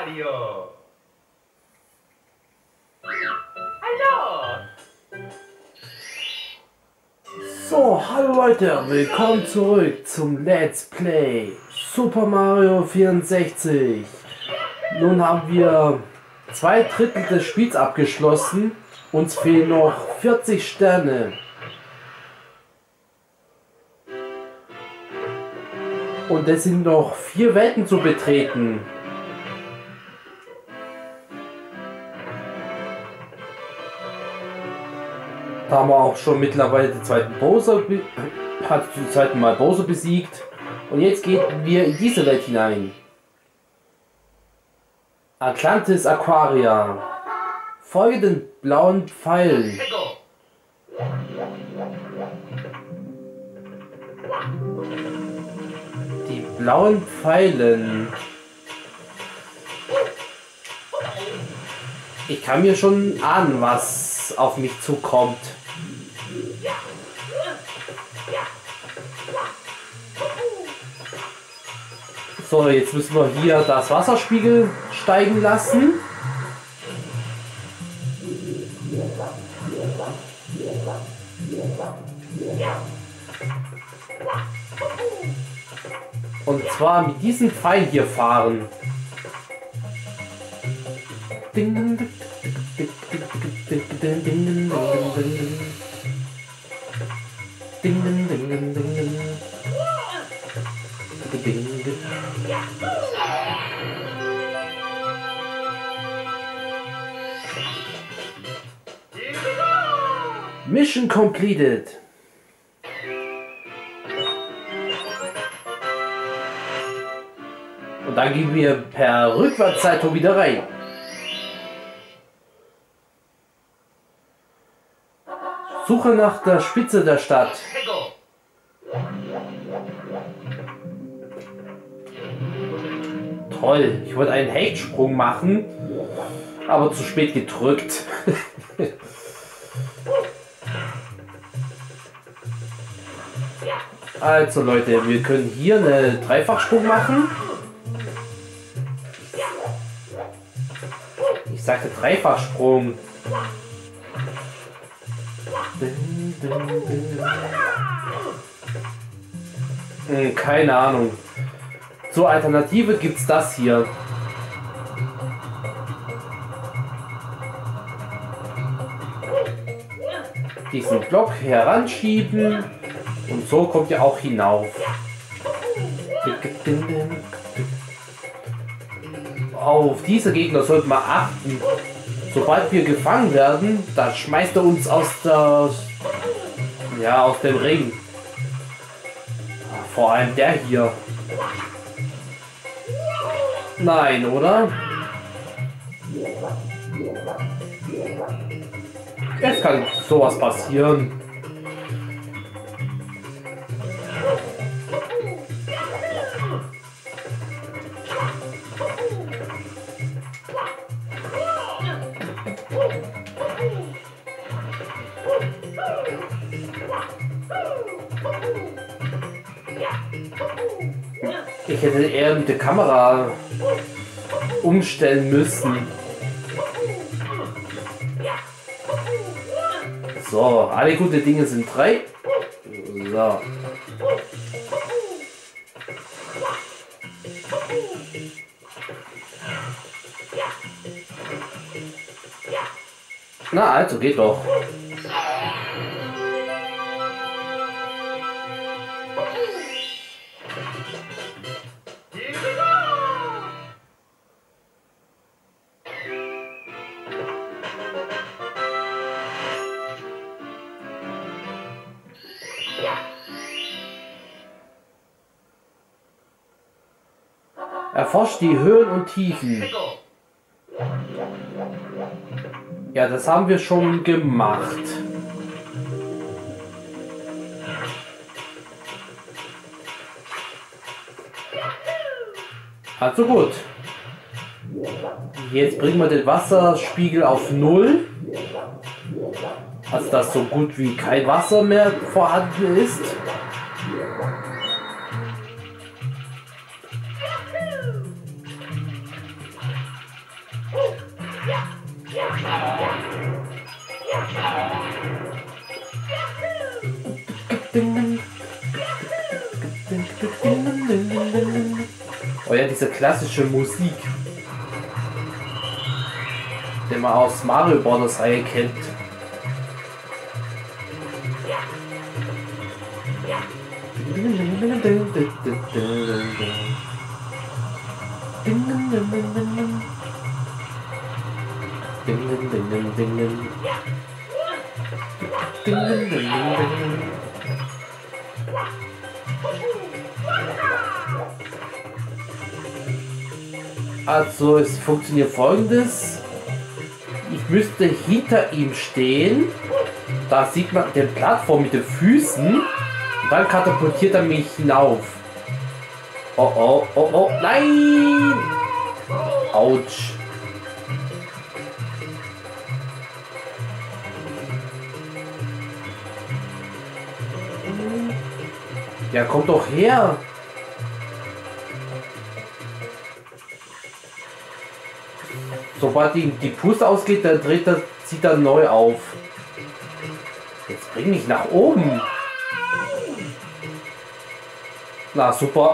Mario. Hallo. So, hallo Leute, willkommen zurück zum Let's Play Super Mario 64. Nun haben wir 2/3 des Spiels abgeschlossen. Uns fehlen noch 40 Sterne. Und es sind noch 4 Welten zu betreten. Da haben wir auch schon mittlerweile den zweiten Bowser, hat zum zweiten Mal Bowser besiegt. Und jetzt gehen wir in diese Welt hinein. Atlantis Aquaria. Folge den blauen Pfeilen. Die blauen Pfeilen. Ich kann mir schon ahnen, was auf mich zukommt. So, jetzt müssen wir hier das Wasserspiegel steigen lassen. Und zwar mit diesem Pfeil hier fahren. Ding, ding, ding, ding, ding, ding, ding, ding, ding, ding, ding, ding, ding. Mission completed. Und dann gehen wir per Rückwärtszeitung wieder rein. Suche nach der Spitze der Stadt. Toll, ich wollte einen Hechtsprung machen, aber zu spät gedrückt. Also Leute, wir können hier einen Dreifachsprung machen. Ich sagte Dreifachsprung. Keine Ahnung. Zur Alternative gibt's das hier. Diesen Block heranschieben und so kommt ihr auch hinauf. Auf diese Gegner sollten wir achten. Sobald wir gefangen werden, dann schmeißt er uns aus dem Ring. Vor allem der hier. Nein, oder? Jetzt kann sowas passieren. Ich hätte eher mit der Kamera umstellen müssen. So, alle gute Dinge sind 3. So. Na, also geht doch. Erforscht die Höhen und Tiefen. Ja, das haben wir schon gemacht. Also gut. Jetzt bringen wir den Wasserspiegel auf 0. Also dass so gut wie kein Wasser mehr vorhanden ist. diese klassische Musik, die man aus Mario Bros. Reihe kennt. Also es funktioniert Folgendes: Ich müsste hinter ihm stehen, da sieht man den Plattform mit den Füßen und dann katapultiert er mich hinauf. Oh oh, oh oh, nein! Autsch. Ja, kommt doch her! Sobald ihm die Puste ausgeht, dann zieht er neu auf. Jetzt bring mich nach oben. Na super.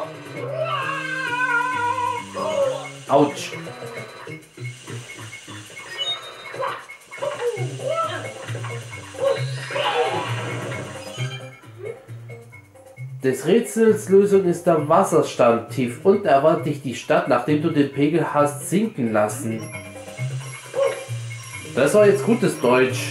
Autsch. Des Rätsels Lösung ist der Wasserstand. Tief unten erwartet dich die Stadt, nachdem du den Pegel hast sinken lassen. Das war jetzt gutes Deutsch.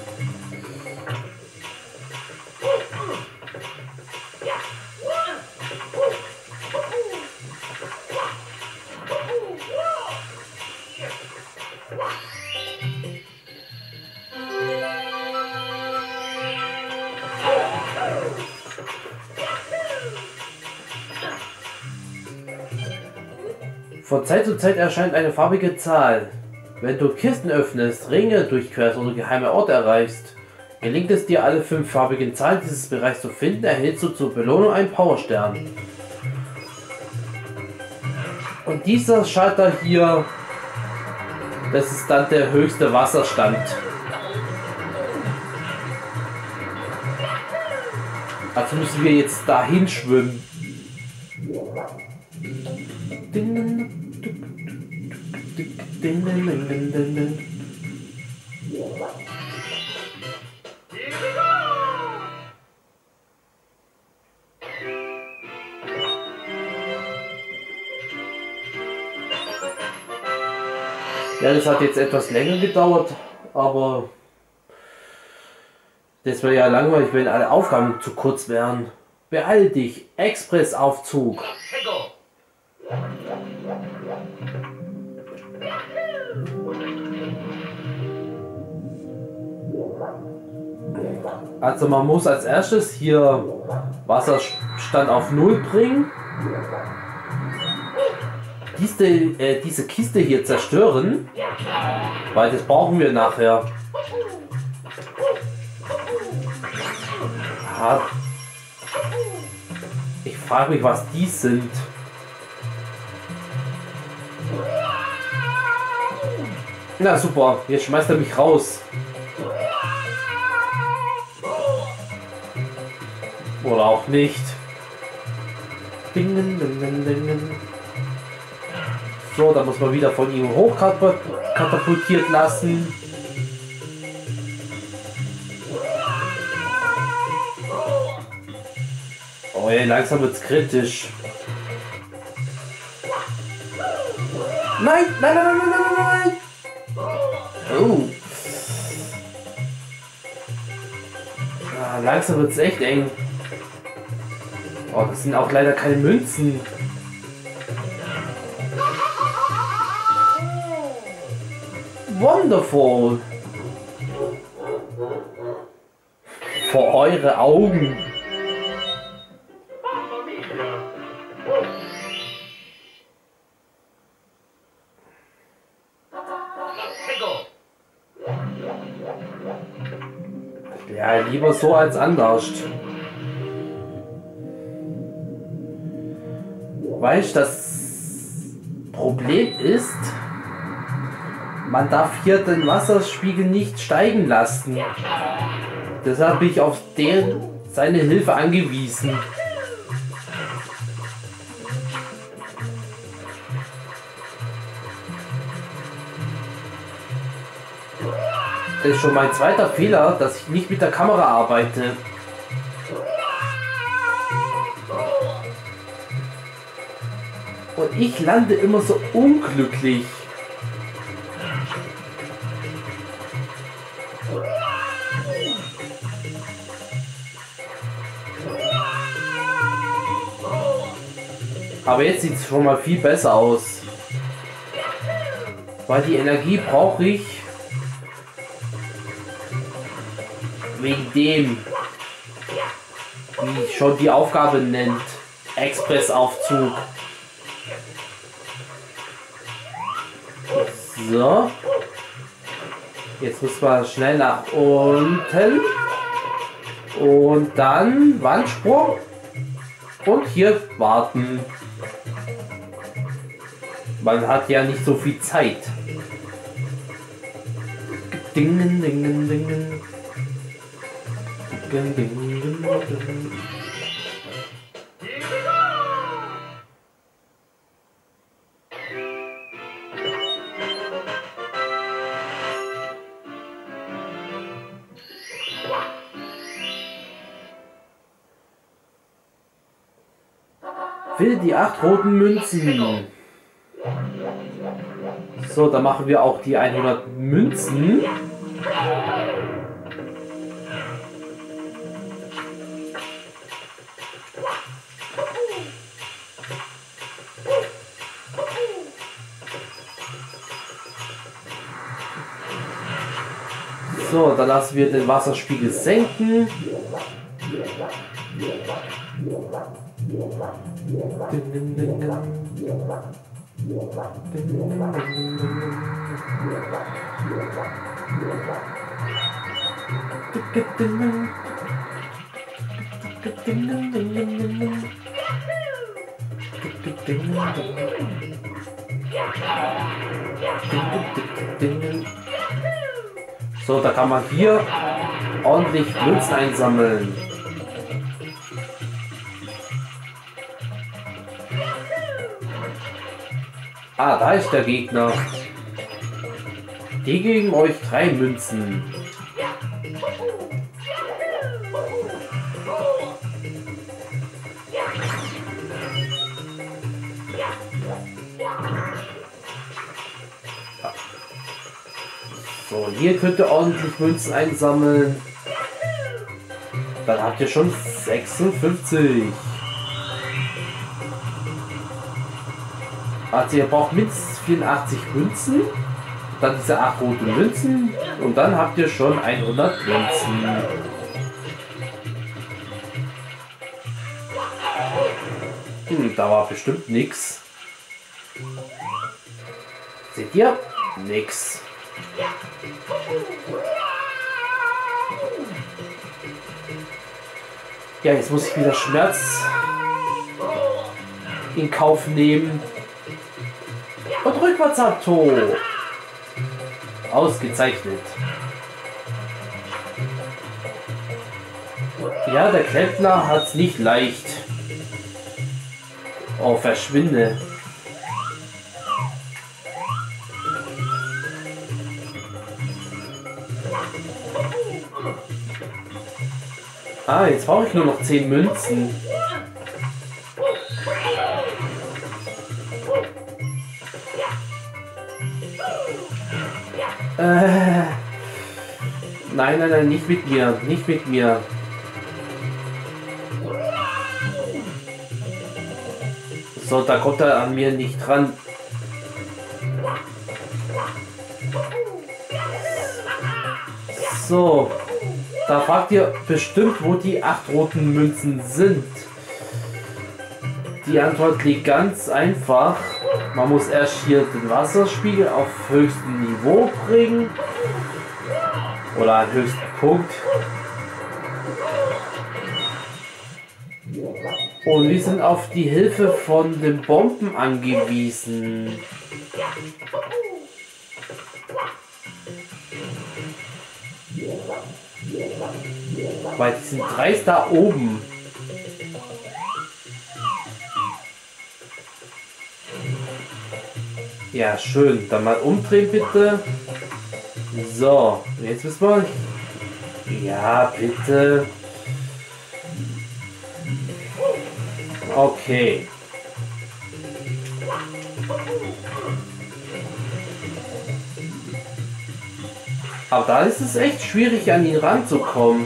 Von Zeit zu Zeit erscheint eine farbige Zahl. Wenn du Kisten öffnest, Ringe durchquerst oder geheime Orte erreichst, gelingt es dir, alle 5 farbigen Zahlen dieses Bereichs zu finden, erhältst du zur Belohnung einen Powerstern. Und dieser Schalter hier, das ist dann der höchste Wasserstand. Also müssen wir jetzt dahin schwimmen. Ja, das hat jetzt etwas länger gedauert, aber das wäre ja langweilig, wenn alle Aufgaben zu kurz wären. Beeil dich, Expressaufzug. Also man muss als erstes hier Wasserstand auf 0 bringen. Diese Kiste hier zerstören, weil das brauchen wir nachher. Ich frage mich, was die sind. Na super, jetzt schmeißt er mich raus. Oder auch nicht. So, da muss man wieder von ihm hoch katapultiert lassen. Oh ja, langsam wird's kritisch. Nein, nein, nein, nein, nein, nein, nein. Oh. Ah, langsam wird's echt eng. Oh, das sind auch leider keine Münzen. Wonderful. Vor eure Augen. Ja, lieber so als anders. Weißt du, das Problem ist, man darf hier den Wasserspiegel nicht steigen lassen. Deshalb bin ich auf seine Hilfe angewiesen. Das ist schon mein zweiter Fehler, dass ich nicht mit der Kamera arbeite. Und ich lande immer so unglücklich. Aber jetzt sieht es schon mal viel besser aus. Weil die Energie brauche ich wegen dem, wie schon die Aufgabe nennt, Expressaufzug. So. Jetzt muss man schnell nach unten. Und dann Wandsprung. Und hier warten. Man hat ja nicht so viel Zeit. Dingen, dingen, dingen. Ding, ding, ding, ding. Will die 8 roten Münzen. So, dann machen wir auch die 100 Münzen. So, dann lassen wir den Wasserspiegel senken. So, da kann man hier ordentlich Münzen einsammeln. Ah, da ist der Gegner. Die geben euch 3 Münzen. So, hier könnt ihr ordentlich Münzen einsammeln. Dann habt ihr schon 56. Also ihr braucht mindestens 84 Münzen, dann diese 8 rote Münzen und dann habt ihr schon 100 Münzen. Da war bestimmt nichts. Seht ihr? Nix. Ja, jetzt muss ich wieder Schmerz in Kauf nehmen. Und Rückwärtssalto. Ausgezeichnet. Ja, der Klempner hat es nicht leicht. Oh, verschwinde. Ah, jetzt brauche ich nur noch 10 Münzen. Nein, nein, nein, nicht mit mir, nicht mit mir. So, da kommt er an mir nicht dran. So, da fragt ihr bestimmt, wo die 8 roten Münzen sind. Die Antwort liegt ganz einfach. Man muss erst hier den Wasserspiegel auf höchstem Niveau bringen. Oder an höchsten Punkt. Und wir sind auf die Hilfe von den Bomben angewiesen. Weil die sind 3 da oben. Ja, schön. Dann mal umdrehen bitte. So, jetzt müssen wir... Ja, bitte. Okay. Aber da ist es echt schwierig, an ihn ranzukommen.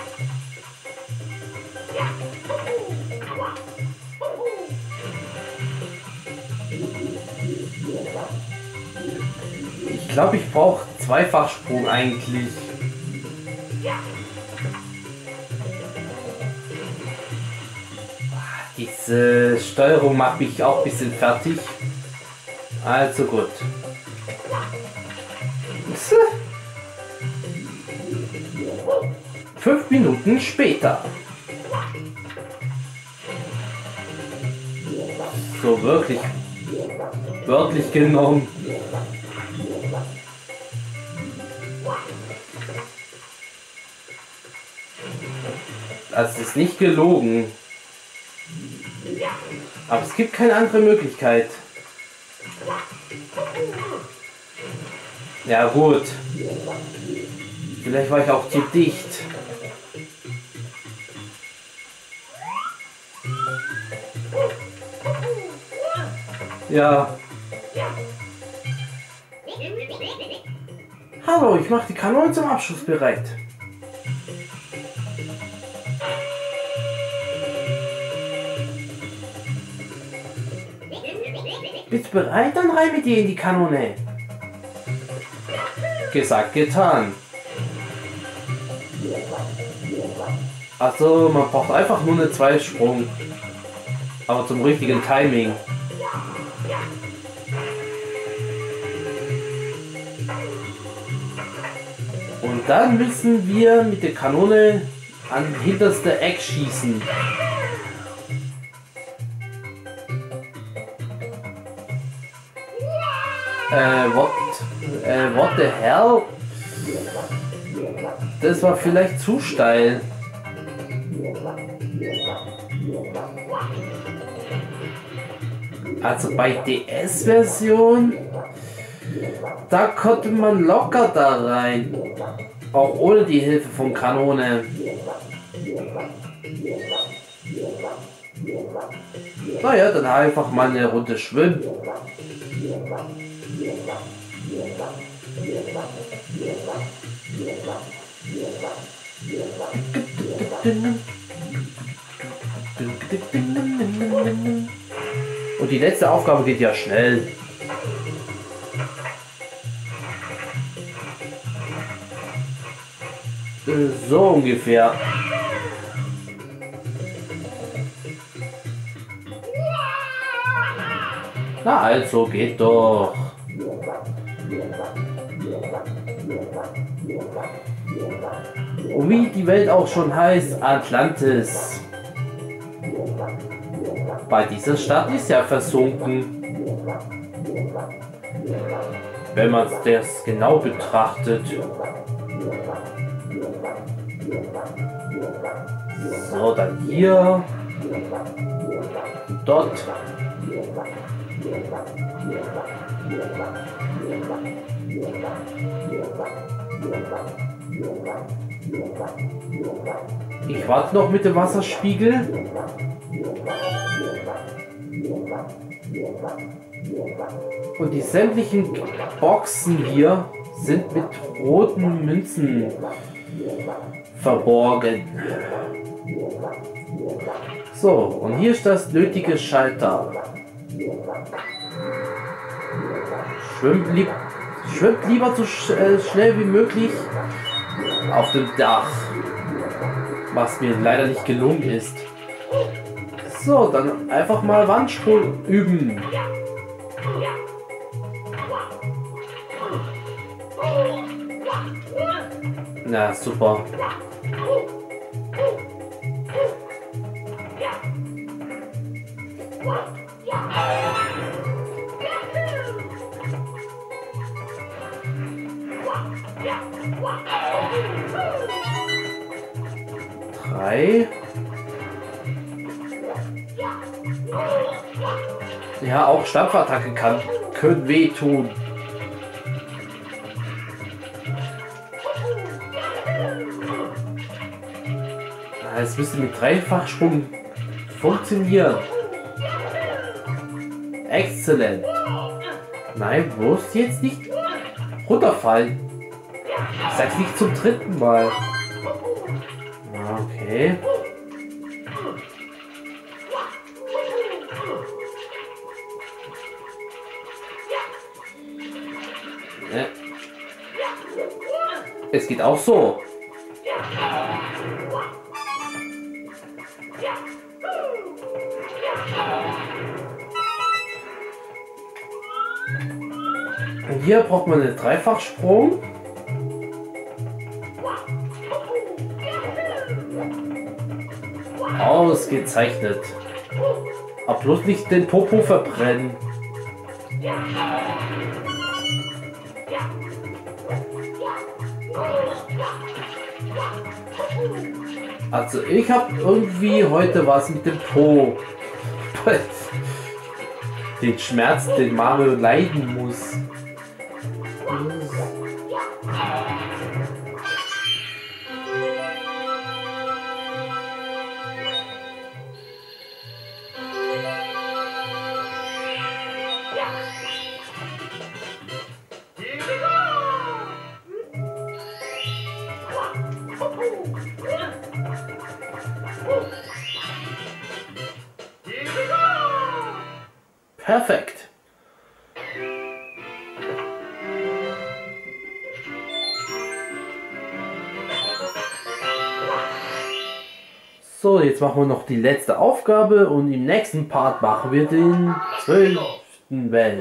Ich glaube, ich brauche Zweifachsprung eigentlich. Diese Steuerung macht mich auch ein bisschen fertig. Also gut. 5 Minuten später. So wirklich. Wörtlich genommen. Das ist nicht gelogen. Aber es gibt keine andere Möglichkeit. Ja gut. Vielleicht war ich auch zu dicht. Ja. Hallo, ich mache die Kanone zum Abschuss bereit. Bist du bereit? Dann rein mit dir in die Kanone. Gesagt, getan. Also, man braucht einfach nur eine Zweisprung. Aber zum richtigen Timing. Und dann müssen wir mit der Kanone an hinterste Eck schießen. What the hell? Das war vielleicht zu steil. Also bei DS-Version, da konnte man locker da rein. Auch ohne die Hilfe von Kanone. Naja, dann einfach mal eine Runde schwimmen. Und die letzte Aufgabe geht ja schnell. So ungefähr. Na also, geht doch. Und wie die Welt auch schon heißt, Atlantis. Bei dieser Stadt ist ja versunken. Wenn man das genau betrachtet. So, dann hier. Und dort. Ich warte noch mit dem Wasserspiegel. Und die sämtlichen Boxen hier sind mit roten Münzen verborgen. So, und hier ist das nötige Schalter. Schwimmt lieber so schnell wie möglich auf dem Dach. Was mir leider nicht gelungen ist. So, dann einfach mal Wandsprung üben. Na, super. Ja, auch Stampfattacke können wehtun. Es müsste mit Dreifachsprung funktionieren. Exzellent. Nein, bloß jetzt nicht runterfallen. Ich sag's nicht zum dritten Mal. Okay. Es geht auch so. Und hier braucht man einen Dreifachsprung. Ausgezeichnet. Aber bloß nicht den Popo verbrennen. Also ich habe irgendwie heute was mit dem Po. Den Schmerz, den Mario leiden muss. Perfekt. So, jetzt machen wir noch die letzte Aufgabe und im nächsten Part machen wir den 12. Welt.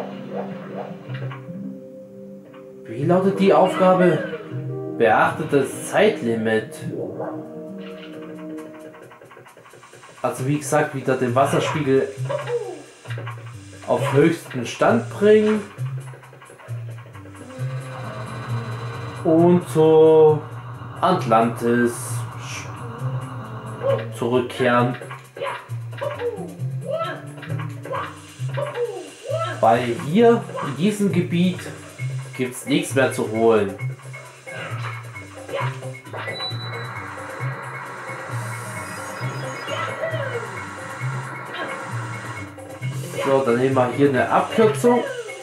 Wie lautet die Aufgabe? Beachtet das Zeitlimit. Also wie gesagt, wieder den Wasserspiegel auf höchsten Stand bringen und zur Atlantis zurückkehren, weil hier in diesem Gebiet gibt es nichts mehr zu holen. So, dann nehmen wir hier eine Abkürzung.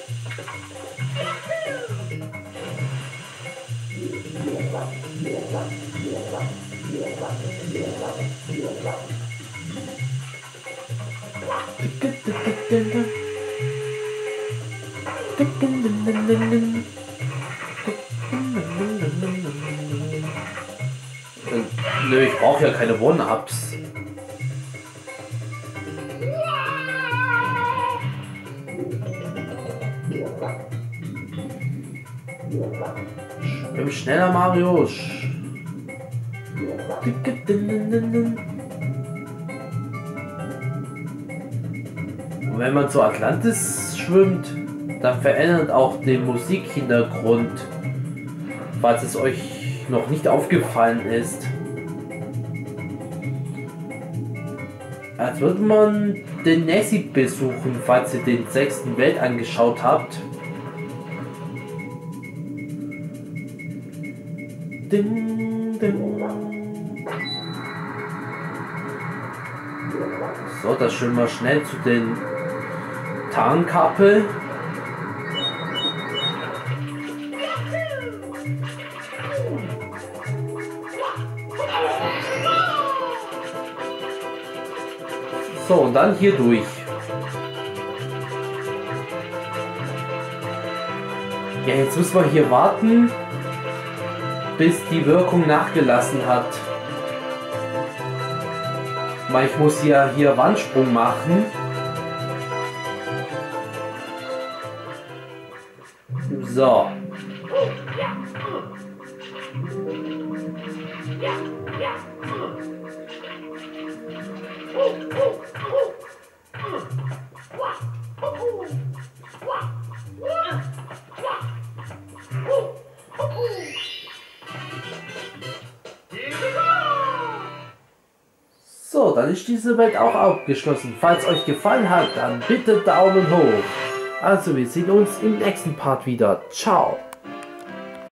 Nö, ich brauche ja keine One-Ups. Schwimm schneller, Mario. Und wenn man zu Atlantis schwimmt, dann verändert auch den Musikhintergrund, falls es euch noch nicht aufgefallen ist. Als würde man den Nessie besuchen, falls ihr den 6. Welt angeschaut habt. Ding, ding. So, das schwimmen wir schnell zu den Tarnkappel. So, und dann hier durch. Ja, jetzt müssen wir hier warten, bis die Wirkung nachgelassen hat. Weil ich muss ja hier Wandsprung machen. So. So, dann ist diese Welt auch abgeschlossen. Falls euch gefallen hat, dann bitte Daumen hoch. Also, wir sehen uns im nächsten Part wieder. Ciao.